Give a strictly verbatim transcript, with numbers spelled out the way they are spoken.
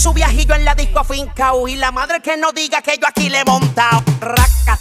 su viajillo en la disco afincao. Y la madre que no diga que yo aquí le he montado. Raca,